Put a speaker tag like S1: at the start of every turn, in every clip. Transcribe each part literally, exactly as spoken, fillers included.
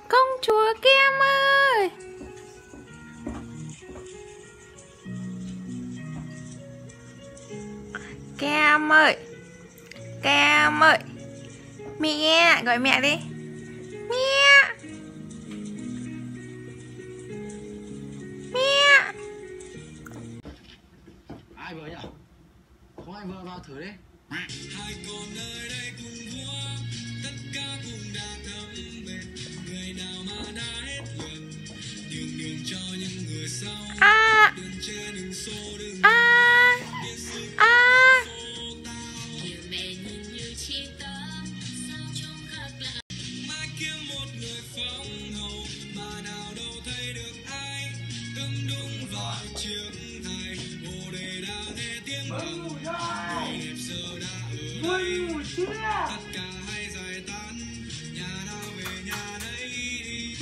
S1: Công chúa Kem ơi! Kem ơi! Kem ơi! Mẹ! Gọi mẹ đi! Mẹ! Mẹ!
S2: Ai vừa nhỉ? Có ai vừa vào thử đi.
S3: Hai con nơi đây cùng vua, tất cả cũng đã thấm mệt. Người nào mà đã hết lượt, nhường đường cho những người sau.
S1: À!
S3: Đường trên đường số đường
S1: À! À!
S3: mai kiếm một người phong hầu, mà nào đâu thấy được ai. Cấm đúng vào chiếc thầy, hồ đề đã nghe tiếng vang. Người đẹp giờ đã ở đây, tất cả hãy giải tán. Nhà nào về nhà nấy đi.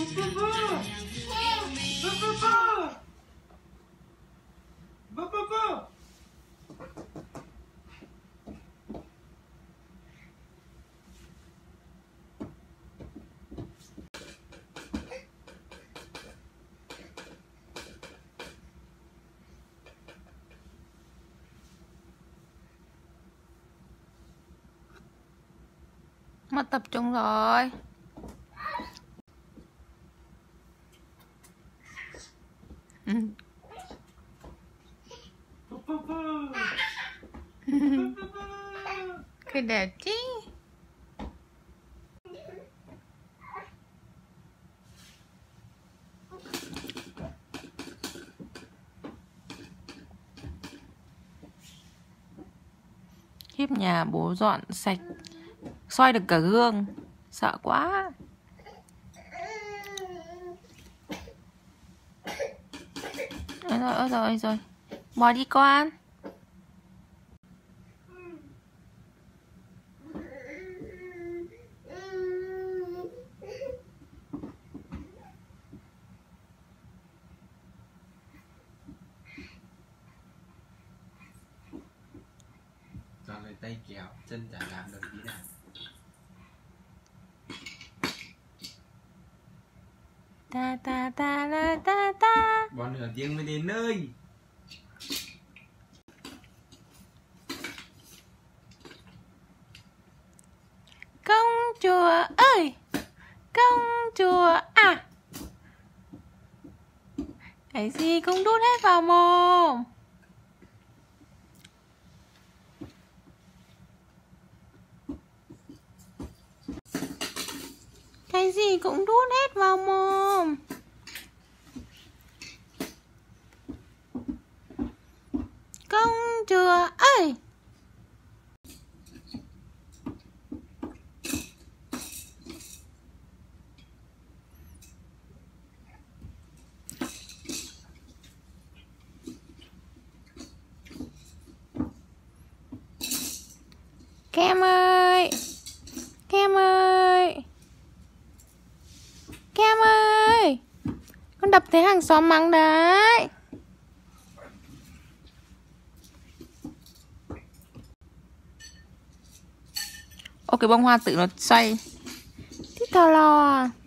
S1: Mất tập trung rồi. Ừ. Cái đẹp chứ. Khiếp, nhà bố dọn sạch, soi được cả gương, sợ quá. Ôi rồi, ôi rồi, ôi rồi. Bò đi con.
S2: Toàn lấy tay kéo, chân chả làm được tí nào.
S1: Ta ta ta la ta ta.
S2: Bọn nửa tiếng mới đến nơi.
S1: Công chúa ơi! Công chúa à! Cái gì cũng đút hết vào mồm. Cái gì cũng đút hết vào mồm. Công chúa ơi! Kem ơi! Kem ơi! Kem ơi! Con đập thấy hàng xóm mắng đấy. Ô, cái bông hoa tự nó xoay. Thích thò lò.